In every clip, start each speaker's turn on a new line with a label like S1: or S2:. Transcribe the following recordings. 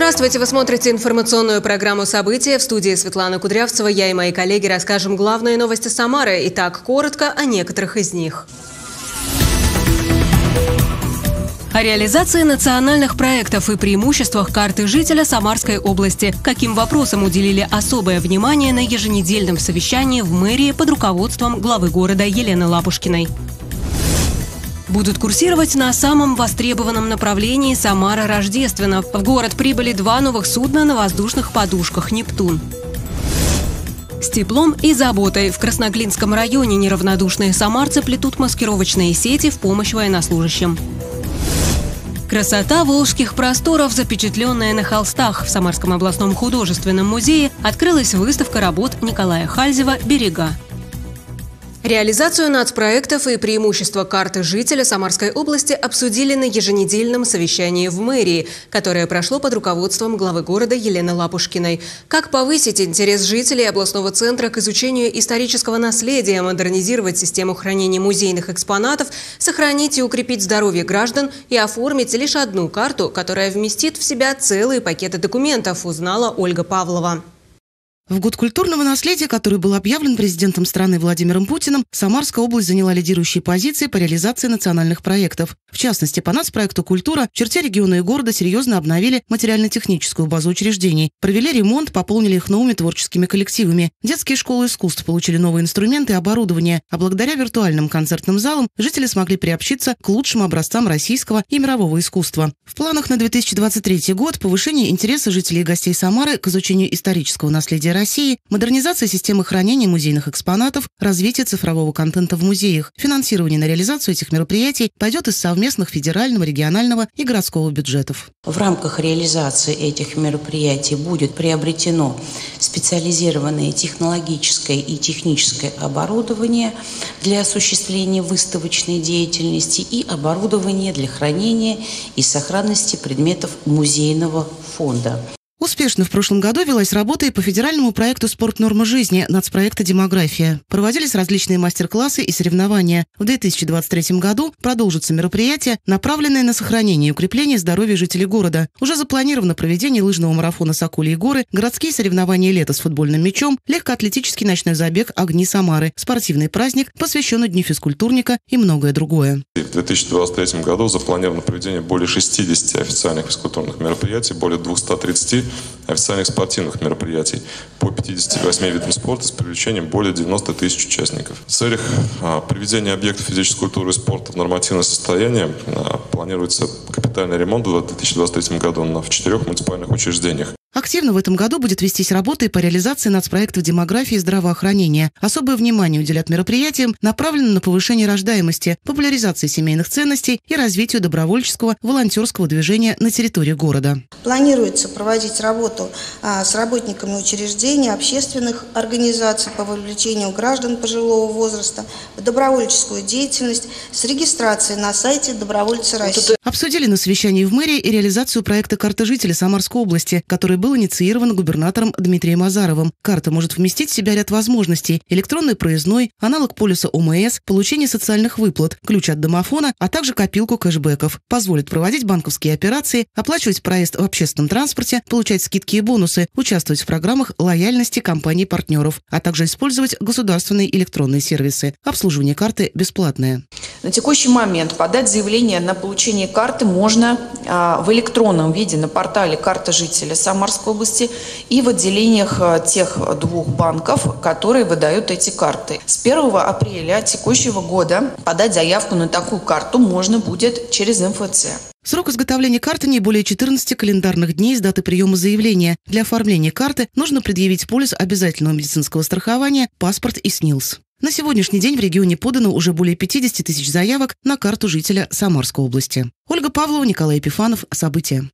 S1: Здравствуйте! Вы смотрите информационную программу «События». В студии Светлана Кудрявцева. Я и мои коллеги расскажем главные новости Самары. Итак, коротко о некоторых из них. О реализации национальных проектов и преимуществах карты жителя Самарской области. Каким вопросам уделили особое внимание на еженедельном совещании в мэрии под руководством главы города Елены Лапушкиной. Будут курсировать на самом востребованном направлении Самара-Рождественно. В город прибыли 2 новых судна на воздушных подушках «Нептун». С теплом и заботой в Красноглинском районе неравнодушные самарцы плетут маскировочные сети в помощь военнослужащим. Красота волжских просторов, запечатленная на холстах. В Самарском областном художественном музее открылась выставка работ Николая Хальзева «Берега». Реализацию нацпроектов и преимущества карты жителя Самарской области обсудили на еженедельном совещании в мэрии, которое прошло под руководством главы города Елены Лапушкиной. Как повысить интерес жителей областного центра к изучению исторического наследия, модернизировать систему хранения музейных экспонатов, сохранить и укрепить здоровье граждан и оформить лишь одну карту, которая вместит в себя целые пакеты документов, узнала Ольга Павлова.
S2: В год культурного наследия, который был объявлен президентом страны Владимиром Путиным, Самарская область заняла лидирующие позиции по реализации национальных проектов. В частности, по нацпроекту «Культура» в черте региона и города серьезно обновили материально-техническую базу учреждений, провели ремонт, пополнили их новыми творческими коллективами. Детские школы искусств получили новые инструменты и оборудование, а благодаря виртуальным концертным залам жители смогли приобщиться к лучшим образцам российского и мирового искусства. В планах на 2023 год повышение интереса жителей и гостей Самары к изучению исторического наследия России, модернизация системы хранения музейных экспонатов, развитие цифрового контента в музеях. Финансирование на реализацию этих мероприятий пойдет из совместных федерального, регионального и городского бюджетов.
S3: В рамках реализации этих мероприятий будет приобретено специализированное технологическое и техническое оборудование для осуществления выставочной деятельности и оборудование для хранения и сохранности предметов музейного фонда.
S2: Успешно в прошлом году велась работа и по федеральному проекту «Спорт. Норма жизни» нацпроекта «Демография». Проводились различные мастер-классы и соревнования. В 2023 году продолжатся мероприятия, направленные на сохранение и укрепление здоровья жителей города. Уже запланировано проведение лыжного марафона «Сокольи горы», городские соревнования лета с футбольным мячом, легкоатлетический ночной забег «Огни Самары», спортивный праздник, посвященный Дню физкультурника и многое другое.
S4: В 2023 году запланировано проведение более 60 официальных физкультурных мероприятий, более 230 официальных спортивных мероприятий по 58 видам спорта с привлечением более 90 тысяч участников. В целях приведения объектов физической культуры и спорта в нормативное состояние планируется капитальный ремонт в 2023 году в 4 муниципальных учреждениях.
S2: Активно в этом году будет вестись работа и по реализации нацпроектов демографии и здравоохранения. Особое внимание уделят мероприятиям, направленным на повышение рождаемости, популяризации семейных ценностей и развитию добровольческого волонтерского движения на территории города.
S5: Планируется проводить работу с работниками учреждений, общественных организаций по вовлечению граждан пожилого возраста в добровольческую деятельность с регистрацией на сайте «Добровольцы России».
S2: Обсудили на совещании в мэрии и реализацию проекта «Карта жителя Самарской области», который был инициирован губернатором Дмитрием Азаровым. Карта может вместить в себя ряд возможностей: электронный проездной, аналог полиса ОМС, получение социальных выплат, ключ от домофона, а также копилку кэшбэков. Позволит проводить банковские операции, оплачивать проезд в общественном транспорте, получать скидки и бонусы, участвовать в программах лояльности компаний-партнеров, а также использовать государственные электронные сервисы. Обслуживание карты бесплатное.
S6: На текущий момент подать заявление на получение карты можно в электронном виде на портале «Карта жителя Самарской области» и в отделениях тех 2 банков, которые выдают эти карты. С 1 апреля текущего года подать заявку на такую карту можно будет через МФЦ.
S2: Срок изготовления карты не более 14 календарных дней с даты приема заявления. Для оформления карты нужно предъявить полис обязательного медицинского страхования, паспорт и СНИЛС. На сегодняшний день в регионе подано уже более 50 тысяч заявок на карту жителя Самарской области. Ольга Павлова, Николай Епифанов. События.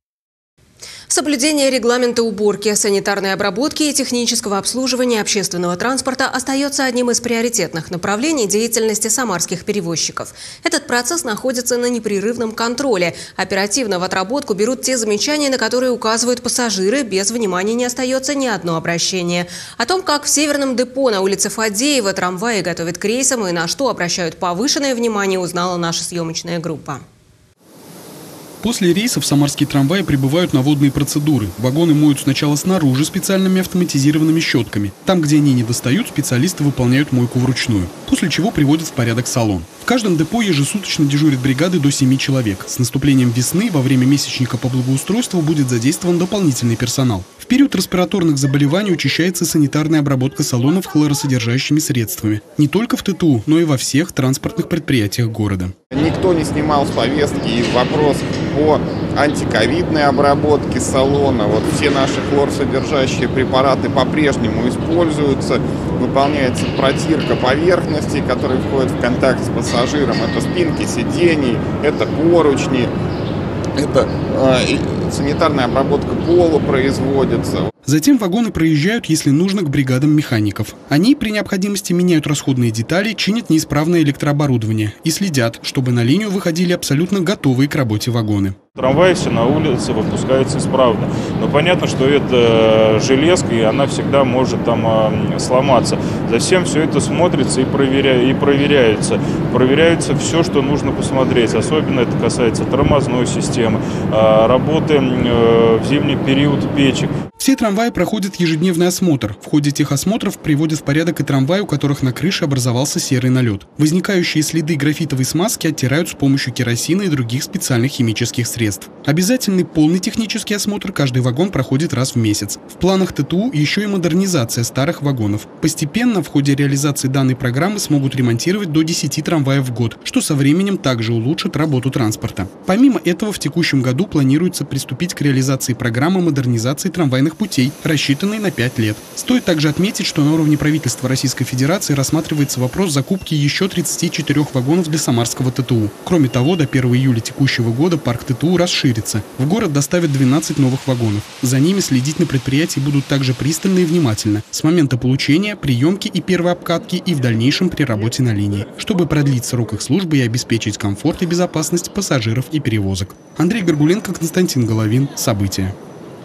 S1: Соблюдение регламента уборки, санитарной обработки и технического обслуживания общественного транспорта остается одним из приоритетных направлений деятельности самарских перевозчиков. Этот процесс находится на непрерывном контроле. Оперативно в отработку берут те замечания, на которые указывают пассажиры. Без внимания не остается ни одно обращение. О том, как в Северном депо на улице Фадеева трамваи готовят к рейсам и на что обращают повышенное внимание, узнала наша съемочная группа.
S7: После рейсов самарские трамваи прибывают на водные процедуры. Вагоны моют сначала снаружи специальными автоматизированными щетками. Там, где они не достают, специалисты выполняют мойку вручную, после чего приводят в порядок салон. В каждом депо ежесуточно дежурят бригады до 7 человек. С наступлением весны во время месячника по благоустройству будет задействован дополнительный персонал. В период респираторных заболеваний учащается санитарная обработка салонов хлоросодержащими средствами. Не только в ТТУ, но и во всех транспортных предприятиях города.
S8: Никто не снимал с повестки и вопрос по антиковидной обработке салона. Вот все наши хлорсодержащие препараты по-прежнему используются. Выполняется протирка поверхностей, которые входят в контакт с пассажиром. Это спинки сидений, это поручни, это санитарная обработка пола производится.
S7: Затем вагоны проезжают, если нужно, к бригадам механиков. Они при необходимости меняют расходные детали, чинят неисправное электрооборудование и следят, чтобы на линию выходили абсолютно готовые к работе вагоны.
S9: Трамваи все на улице выпускаются исправно. Но понятно, что это железка, и она всегда может там сломаться. Затем все это смотрится и проверяется. Проверяется все, что нужно посмотреть. Особенно это касается тормозной системы, работы в зимний период печек.
S7: Все трамваи проходят ежедневный осмотр. В ходе техосмотров приводят в порядок и трамваи, у которых на крыше образовался серый налет. Возникающие следы графитовой смазки оттирают с помощью керосина и других специальных химических средств. Обязательный полный технический осмотр каждый вагон проходит раз в месяц. В планах ТТУ еще и модернизация старых вагонов. Постепенно в ходе реализации данной программы смогут ремонтировать до 10 трамваев в год, что со временем также улучшит работу транспорта. Помимо этого, в текущем году планируется приступить к реализации программы модернизации трамвайных путей, рассчитанной на 5 лет. Стоит также отметить, что на уровне правительства Российской Федерации рассматривается вопрос закупки еще 34 вагонов для Самарского ТТУ. Кроме того, до 1 июля текущего года парк ТТУ расширится. В город доставят 12 новых вагонов. За ними следить на предприятии будут также пристально и внимательно с момента получения, приемки и первой обкатки и в дальнейшем при работе на линии, чтобы продлить срок их службы и обеспечить комфорт и безопасность пассажиров и перевозок. Андрей Горгуленко, Константин Головин. События.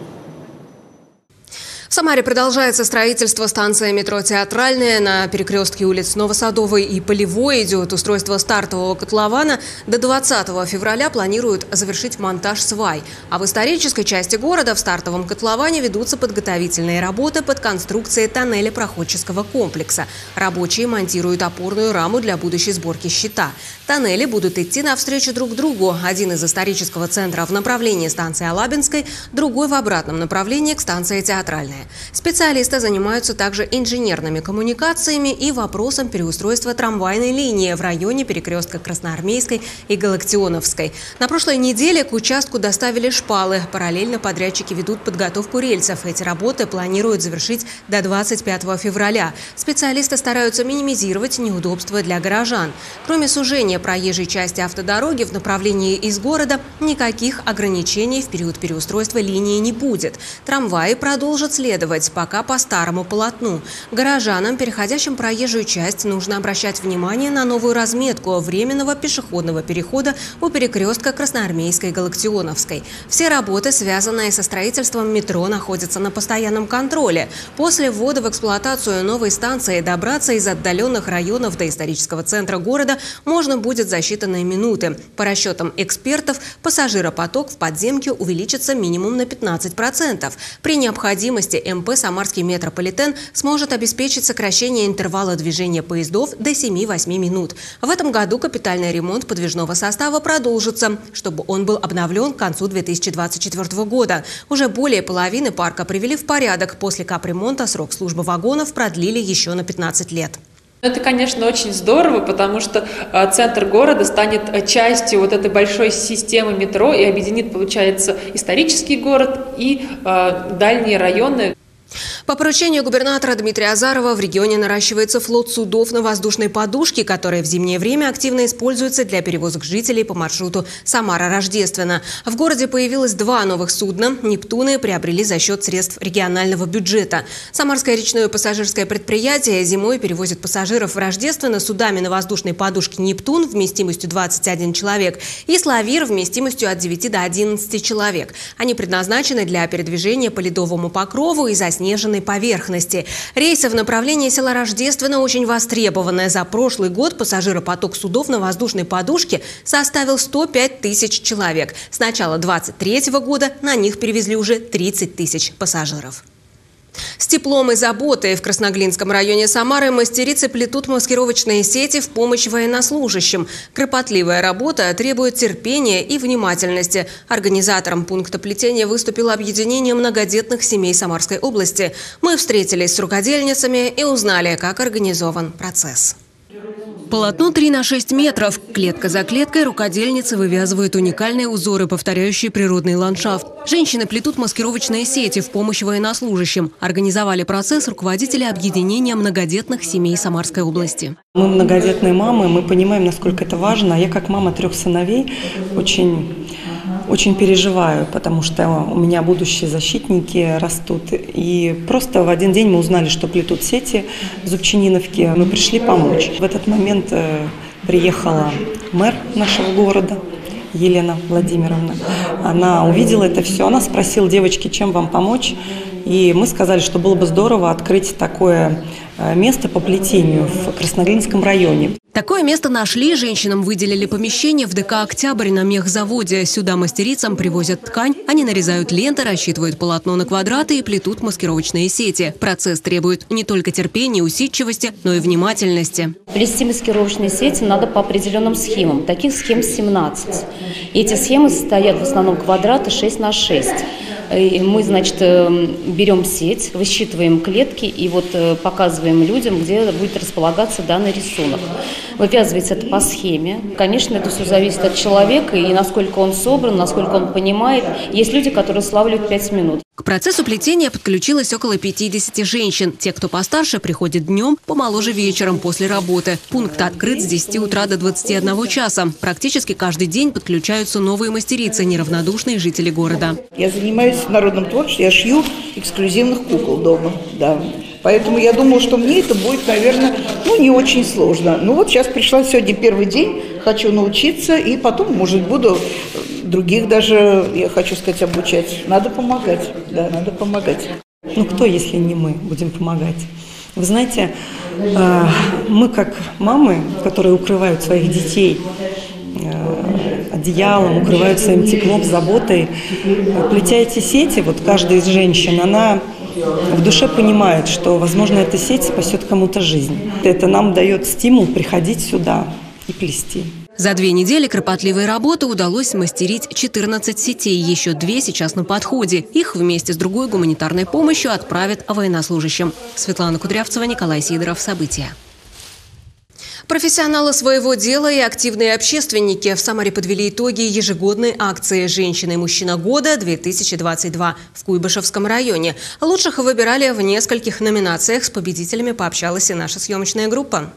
S1: В Самаре продолжается строительство станции метро «Театральная». На перекрестке улиц Новосадовой и Полевой идет устройство стартового котлована. До 20 февраля планируют завершить монтаж свай. А в исторической части города в стартовом котловане ведутся подготовительные работы под конструкцией тоннеля проходческого комплекса. Рабочие монтируют опорную раму для будущей сборки щита. Тоннели будут идти навстречу друг другу. Один из исторического центра в направлении станции Алабинской, другой в обратном направлении к станции «Театральная». Специалисты занимаются также инженерными коммуникациями и вопросом переустройства трамвайной линии в районе перекрестка Красноармейской и Галактионовской. На прошлой неделе к участку доставили шпалы. Параллельно подрядчики ведут подготовку рельсов. Эти работы планируют завершить до 25 февраля. Специалисты стараются минимизировать неудобства для горожан. Кроме сужения проезжей части автодороги в направлении из города, никаких ограничений в период переустройства линии не будет. Трамваи продолжат следовать пока по старому полотну. Горожанам, переходящим проезжую часть, нужно обращать внимание на новую разметку временного пешеходного перехода у перекрестка Красноармейской и Галактионовской. Все работы, связанные со строительством метро, находятся на постоянном контроле. После ввода в эксплуатацию новой станции добраться из отдаленных районов до исторического центра города можно будет за считанные минуты. По расчетам экспертов, пассажиропоток в подземке увеличится минимум на 15%. При необходимости МП «Самарский метрополитен» сможет обеспечить сокращение интервала движения поездов до 7-8 минут. В этом году капитальный ремонт подвижного состава продолжится, чтобы он был обновлен к концу 2024 года. Уже более половины парка привели в порядок. После капремонта срок службы вагонов продлили еще на 15 лет.
S10: Это, конечно, очень здорово, потому что центр города станет частью вот этой большой системы метро и объединит, получается, исторический город и дальние районы.
S1: По поручению губернатора Дмитрия Азарова в регионе наращивается флот судов на воздушной подушке, которые в зимнее время активно используются для перевозок жителей по маршруту Самара-Рождественно. В городе появилось 2 новых судна. «Нептуны» приобрели за счет средств регионального бюджета. Самарское речное пассажирское предприятие зимой перевозит пассажиров в Рождественно судами на воздушной подушке «Нептун» вместимостью 21 человек и «Славир» вместимостью от 9 до 11 человек. Они предназначены для передвижения по ледовому покрову и за заснеженной поверхности. Рейсы в направлении села Рождественно очень востребованные. За прошлый год пассажиропоток судов на воздушной подушке составил 105 тысяч человек. С начала 2023 года на них перевезли уже 30 тысяч пассажиров. С теплом и заботой в Красноглинском районе Самары мастерицы плетут маскировочные сети в помощь военнослужащим. Кропотливая работа требует терпения и внимательности. Организатором пункта плетения выступило объединение многодетных семей Самарской области. Мы встретились с рукодельницами и узнали, как организован процесс. Полотно 3 на 6 метров. Клетка за клеткой рукодельницы вывязывают уникальные узоры, повторяющие природный ландшафт. Женщины плетут маскировочные сети в помощь военнослужащим. Организовали процесс руководители объединения многодетных семей Самарской области.
S11: Мы многодетные мамы, мы понимаем, насколько это важно. Я как мама 3 сыновей очень переживаю, потому что у меня будущие защитники растут. И просто в один день мы узнали, что плетут сети в Зубчининовке. Мы пришли помочь. В этот момент приехала мэр нашего города, Елена Владимировна. Она увидела это все. Она спросила: девочки, чем вам помочь? И мы сказали, что было бы здорово открыть такое место по плетению в Красноглинском районе.
S1: Такое место нашли, женщинам выделили помещение в ДК «Октябрь» на мехзаводе. Сюда мастерицам привозят ткань, они нарезают ленты, рассчитывают полотно на квадраты и плетут маскировочные сети. Процесс требует не только терпения, усидчивости, но и внимательности.
S12: Плести маскировочные сети надо по определенным схемам. Таких схем 17. Эти схемы состоят в основном квадраты 6 на 6. И мы, значит, берем сеть, высчитываем клетки и вот показываем людям, где будет располагаться данный рисунок. Вывязывается это по схеме. Конечно, это все зависит от человека и насколько он собран, насколько он понимает. Есть люди, которые славливают 5 минут.
S1: К процессу плетения подключилось около 50 женщин. Те, кто постарше, приходят днем, помоложе вечером после работы. Пункт открыт с 10 утра до 21 часа. Практически каждый день подключаются новые мастерицы, неравнодушные жители города.
S13: Я занимаюсь народным творчеством, я шью эксклюзивных кукол дома. Да. Поэтому я думала, что мне это будет, наверное, не очень сложно. Ну вот сейчас пришла сегодня первый день, хочу научиться, и потом, может, буду других даже, я хочу сказать, обучать. Надо помогать, да, надо помогать.
S11: Ну кто, если не мы, будем помогать? Вы знаете, мы как мамы, которые укрывают своих детей одеялом, укрывают своим теплом, заботой, плетя эти сети, вот каждая из женщин, она в душе понимает, что, возможно, эта сеть спасет кому-то жизнь. Это нам дает стимул приходить сюда и плести.
S1: За 2 недели кропотливой работы удалось смастерить 14 сетей. Еще 2 сейчас на подходе. Их вместе с другой гуманитарной помощью отправят военнослужащим. Светлана Кудрявцева, Николай Сидоров. События. Профессионалы своего дела и активные общественники в Самаре подвели итоги ежегодной акции «Женщина и мужчина года-2022» в Куйбышевском районе. Лучших выбирали в нескольких номинациях. С победителями пообщалась и наша съемочная группа.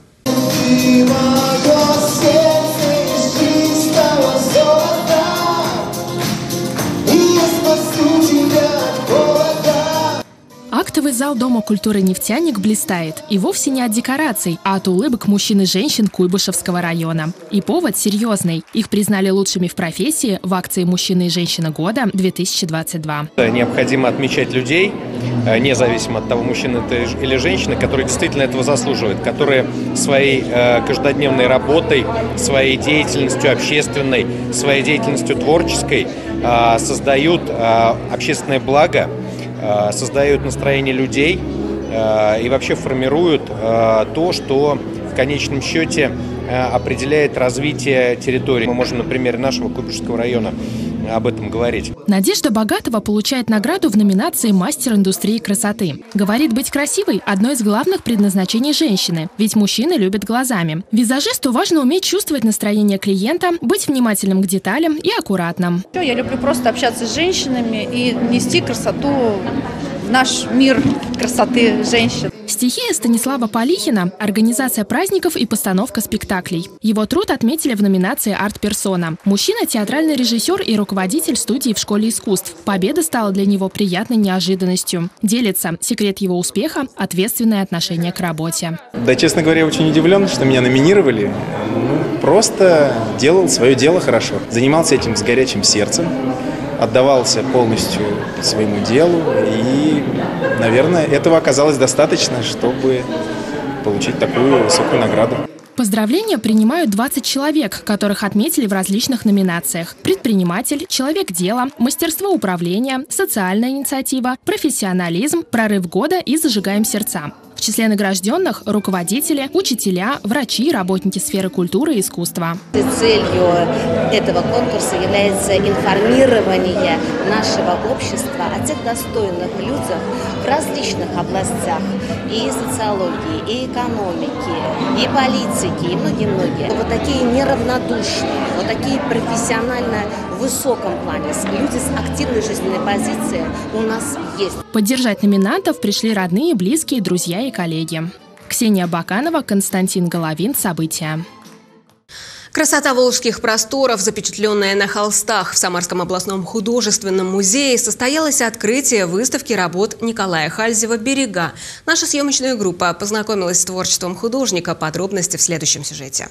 S14: Актовый зал Дома культуры «Нефтяник» блистает. И вовсе не от декораций, а от улыбок мужчин и женщин Куйбышевского района. И повод серьезный. Их признали лучшими в профессии в акции «Мужчина и женщина года-2022».
S15: Необходимо отмечать людей, независимо от того, мужчина это или женщина, которые действительно этого заслуживают, которые своей каждодневной работой, своей деятельностью общественной, своей деятельностью творческой создают общественное благо, создают настроение людей и вообще формируют то, что в конечном счете определяет развитие территории. Мы можем на примере нашего Куйбышевского района об этом говорить.
S14: Надежда Богатова получает награду в номинации «Мастер индустрии красоты». Говорит, быть красивой – одно из главных предназначений женщины, ведь мужчины любят глазами. Визажисту важно уметь чувствовать настроение клиента, быть внимательным к деталям и аккуратным.
S16: Я люблю просто общаться с женщинами и нести красоту в наш мир красоты женщин.
S14: Стихия Станислава Полихина – организация праздников и постановка спектаклей. Его труд отметили в номинации «Арт-персона». Мужчина – театральный режиссер и руководитель студии в Школе искусств. Победа стала для него приятной неожиданностью. Делится: секрет его успеха – ответственное отношение к работе.
S17: Да, честно говоря, очень удивлен, что меня номинировали. Просто делал свое дело хорошо. Занимался этим с горячим сердцем. отдавался полностью своему делу. И, наверное, этого оказалось достаточно, чтобы получить такую высокую награду.
S14: Поздравления принимают 20 человек, которых отметили в различных номинациях: предприниматель, человек дела, мастерство управления, социальная инициатива, профессионализм, прорыв года и зажигаем сердца. В числе награжденных – руководители, учителя, врачи, работники сферы культуры и искусства.
S18: Целью этого конкурса является информирование нашего общества о тех достойных людях в различных областях и социологии, и экономики, и политики, и многие-многие. Вот такие неравнодушные, вот такие профессионально в высоком плане, люди с активной жизненной позицией у нас есть.
S14: Поддержать номинантов пришли родные, близкие, друзья и коллеги. Ксения Баканова, Константин Головин. События.
S1: Красота волжских просторов, запечатленная на холстах. В Самарском областном художественном музее состоялось открытие выставки работ Николая Хальзева «Берега». Наша съемочная группа познакомилась с творчеством художника. Подробности в следующем сюжете.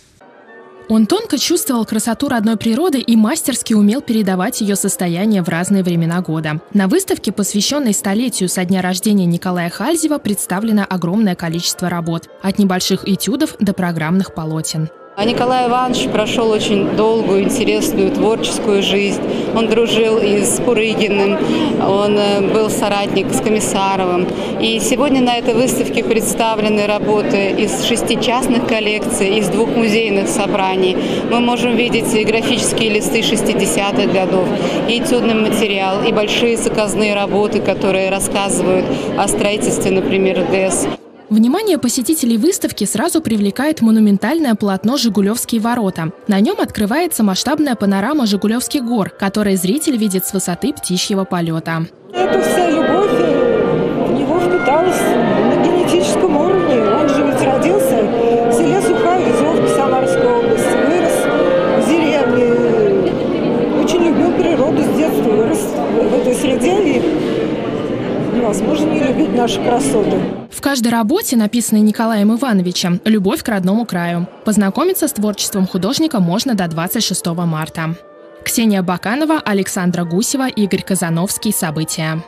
S14: Он тонко чувствовал красоту родной природы и мастерски умел передавать ее состояние в разные времена года. На выставке, посвященной столетию со дня рождения Николая Хальзева, представлено огромное количество работ. От небольших этюдов до программных полотен.
S19: Николай Иванович прошел очень долгую, интересную, творческую жизнь. Он дружил и с Пурыгиным, он был соратник с Комиссаровым. И сегодня на этой выставке представлены работы из 6 частных коллекций, из 2 музейных собраний. Мы можем видеть и графические листы 60-х годов, и этюдный материал, и большие заказные работы, которые рассказывают о строительстве, например, ГЭС.
S14: Внимание посетителей выставки сразу привлекает монументальное полотно «Жигулевские ворота». На нем открывается масштабная панорама Жигулевских гор, которую зритель видит с высоты птичьего полета.
S20: Это вся любовь в него впиталась на генетическом уровне. Он же ведь родился в селе Сухая Изовка, Самарской области, вырос в деревне, очень любил природу с детства, вырос в этой среде, и невозможно не любить наши красоты.
S14: В каждой работе, написанной Николаем Ивановичем, любовь к родному краю. Познакомиться с творчеством художника можно до 26 марта. Ксения Баканова, Александра Гусева, Игорь Казановский. События.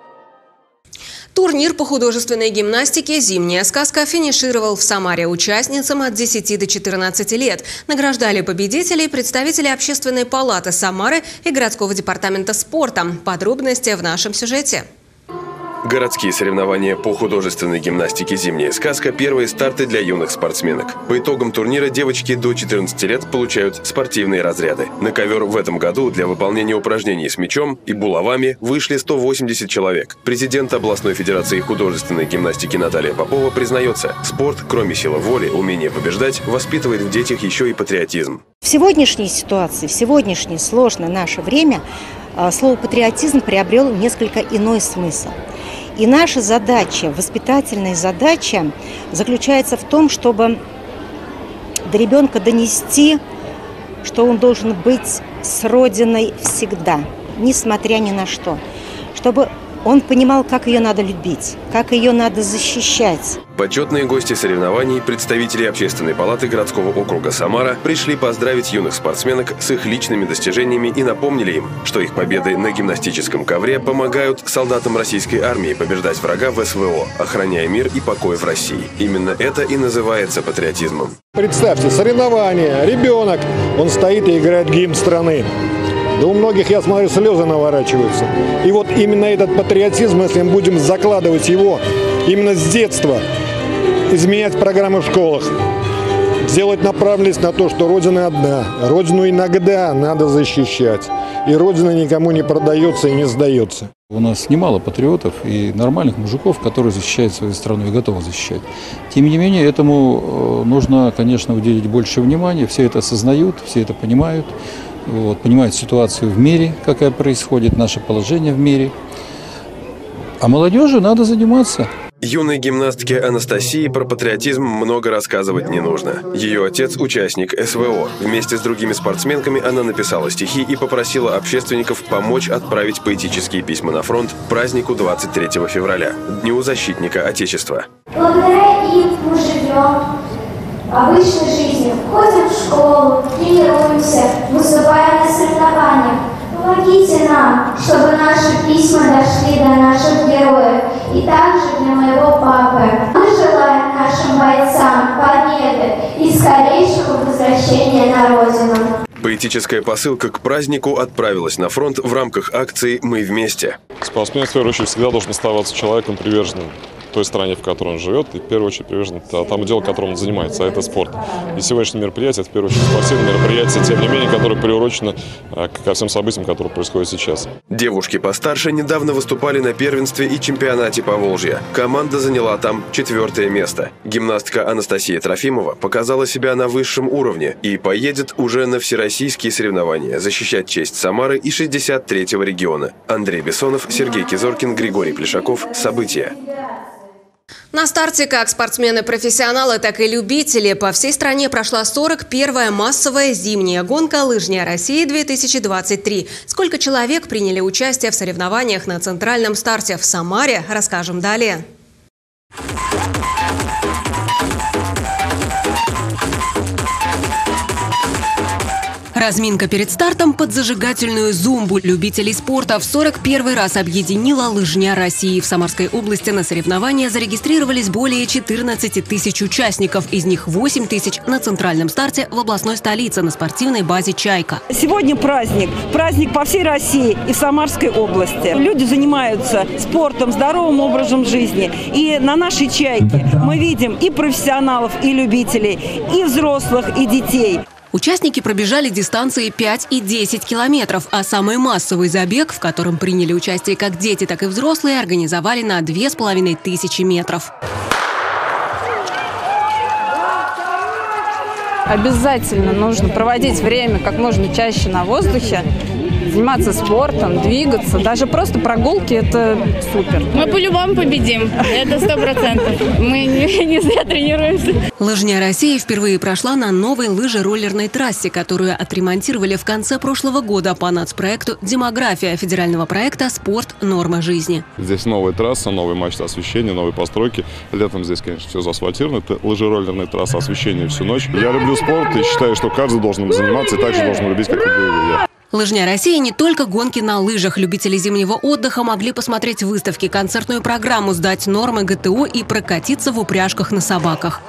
S1: Турнир по художественной гимнастике «Зимняя сказка» финишировал в Самаре. Участницам от 10 до 14 лет награждали победителей представители Общественной палаты Самары и городского департамента спорта. Подробности в нашем сюжете.
S21: Городские соревнования по художественной гимнастике «Зимняя сказка» – первые старты для юных спортсменок. По итогам турнира девочки до 14 лет получают спортивные разряды. На ковер в этом году для выполнения упражнений с мячом и булавами вышли 180 человек. Президент областной федерации художественной гимнастики Наталья Попова признается, спорт, кроме силы воли, умения побеждать, воспитывает в детях еще и патриотизм.
S22: В сегодняшней ситуации, в сегодняшнее сложное наше время слово «патриотизм» приобрел несколько иной смысл. И наша задача, воспитательная задача, заключается в том, чтобы до ребенка донести, что он должен быть с Родиной всегда, несмотря ни на что. Чтобы он понимал, как ее надо любить, как ее надо защищать.
S21: Почетные гости соревнований, представители Общественной палаты городского округа Самара, пришли поздравить юных спортсменок с их личными достижениями и напомнили им, что их победы на гимнастическом ковре помогают солдатам российской армии побеждать врага в СВО, охраняя мир и покой в России. Именно это и называется патриотизмом.
S23: Представьте, соревнования, ребенок, он стоит и играет гимн страны. Да у многих, я смотрю, слезы наворачиваются. И вот именно этот патриотизм, если мы будем закладывать его именно с детства, изменять программы в школах, сделать направленность на то, что Родина одна, Родину иногда надо защищать, и Родина никому не продается и не сдается.
S24: У нас немало патриотов и нормальных мужиков, которые защищают свою страну и готовы защищать. Тем не менее, этому нужно, конечно, уделить больше внимания, все это осознают, все это понимают. Понимают ситуацию в мире, какая происходит, наше положение в мире. А молодежи надо заниматься.
S21: Юной гимнастке Анастасии про патриотизм много рассказывать не нужно. Ее отец – участник СВО. Вместе с другими спортсменками она написала стихи и попросила общественников помочь отправить поэтические письма на фронт к празднику 23 февраля, Дню защитника Отечества.
S25: Благодаря им мы живем обычной жизнью, ходим в школу, тренируемся, выступаем на соревнованиях. Помогите нам, чтобы наши письма дошли до наших героев, и также для моего папы. Мы желаем нашим бойцам победы и скорейшего возвращения на родину.
S21: Поэтическая посылка к празднику отправилась на фронт в рамках акции «Мы вместе».
S2: Спортсмен, в первую очередь, всегда должен оставаться человеком, приверженным той стране, в которой он живет, и в первую очередь привержен тому делу, которым он занимается, а это спорт. И сегодняшнее мероприятие, это в первую очередь спортивное мероприятие, тем не менее, которое приурочено ко всем событиям, которые происходят сейчас.
S21: Девушки постарше недавно выступали на первенстве и чемпионате Поволжья. Команда заняла там 4-е место. Гимнастка Анастасия Трофимова показала себя на высшем уровне и поедет уже на всероссийские соревнования защищать честь Самары и 63-го региона. Андрей Бессонов, Сергей Кизоркин, Григорий Плешаков. События.
S1: На старте как спортсмены-профессионалы, так и любители по всей стране прошла 41-я массовая зимняя гонка «Лыжня России-2023». Сколько человек приняли участие в соревнованиях на центральном старте в Самаре, расскажем далее. Разминка перед стартом под зажигательную зумбу любителей спорта в 41-й раз объединила «Лыжня России». В Самарской области на соревнования зарегистрировались более 14 тысяч участников. Из них 8 тысяч на центральном старте в областной столице на спортивной базе «Чайка».
S3: Сегодня праздник. Праздник по всей России и в Самарской области. Люди занимаются спортом, здоровым образом жизни. И на нашей «Чайке» мы видим и профессионалов, и любителей, и взрослых, и детей.
S1: Участники пробежали дистанции 5 и 10 километров, а самый массовый забег, в котором приняли участие как дети, так и взрослые, организовали на 2500 метров.
S4: Обязательно нужно проводить время как можно чаще на воздухе, заниматься спортом, двигаться. Даже просто прогулки – это супер.
S5: Мы по-любому победим. Это 100%. Мы не зря тренируемся.
S1: «Лыжня России» впервые прошла на новой лыжероллерной трассе, которую отремонтировали в конце прошлого года по нацпроекту «Демография» федерального проекта «Спорт. Норма жизни».
S2: Здесь новая трасса, новые мачты освещения, новые постройки. Летом здесь, конечно, все заасфальтировано. Это лыжероллерная трасса, освещение всю ночь. Я люблю спорт и считаю, что каждый должен им заниматься и также должен любить, как и я.
S1: «Лыжня России» не только гонки на лыжах. Любители зимнего отдыха могли посмотреть выставки, концертную программу, сдать нормы ГТО и прокатиться в упряжках на собаках.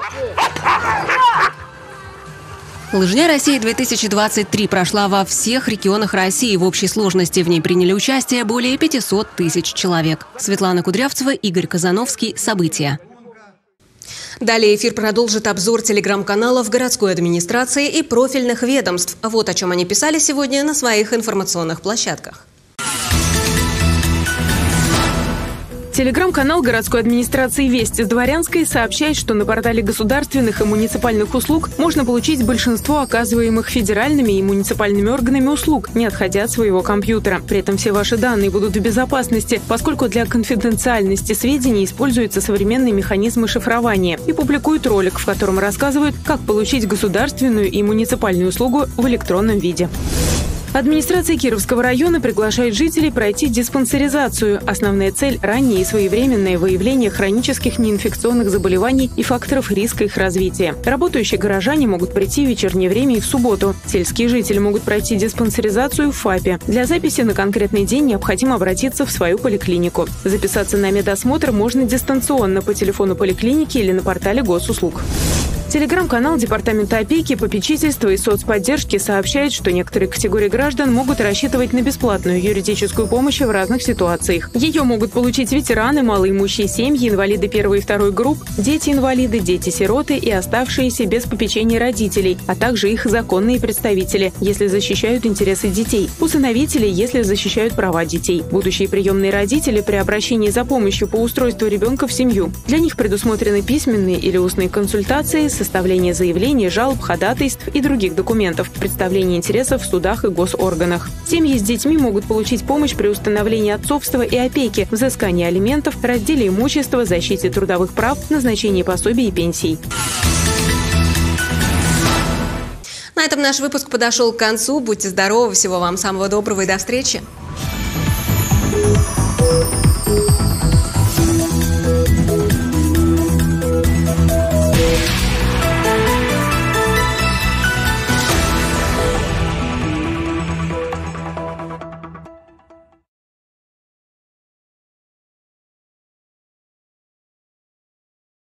S1: «Лыжня России-2023» прошла во всех регионах России. В общей сложности в ней приняли участие более 500 тысяч человек. Светлана Кудрявцева, Игорь Казановский. События. Далее эфир продолжит обзор телеграм-каналов городской администрации и профильных ведомств. Вот о чем они писали сегодня на своих информационных площадках.
S6: Телеграм-канал городской администрации «Вести с Дворянской» сообщает, что на портале государственных и муниципальных услуг можно получить большинство оказываемых федеральными и муниципальными органами услуг, не отходя от своего компьютера. При этом все ваши данные будут в безопасности, поскольку для конфиденциальности сведений используются современные механизмы шифрования. И публикуют ролик, в котором рассказывают, как получить государственную и муниципальную услугу в электронном виде. Администрация Кировского района приглашает жителей пройти диспансеризацию. Основная цель – раннее и своевременное выявление хронических неинфекционных заболеваний и факторов риска их развития. Работающие горожане могут прийти в вечернее время и в субботу. Сельские жители могут пройти диспансеризацию в ФАПе. Для записи на конкретный день необходимо обратиться в свою поликлинику. Записаться на медосмотр можно дистанционно по телефону поликлиники или на портале госуслуг. Телеграм-канал Департамента опеки, попечительства и соцподдержки сообщает, что некоторые категории граждан могут рассчитывать на бесплатную юридическую помощь в разных ситуациях. Ее могут получить ветераны, малоимущие семьи, инвалиды первой и второй групп, дети-инвалиды, дети-сироты и оставшиеся без попечения родителей, а также их законные представители, если защищают интересы детей, усыновители, если защищают права детей, будущие приемные родители при обращении за помощью по устройству ребенка в семью. Для них предусмотрены письменные или устные консультации, составление заявлений, жалоб, ходатайств и других документов, представление интересов в судах и госорганах. Семьи с детьми могут получить помощь при установлении отцовства и опеки, взыскании алиментов, разделе имущества, защите трудовых прав, назначении пособий и пенсий.
S1: На этом наш выпуск подошел к концу. Будьте здоровы, всего вам самого доброго и до встречи.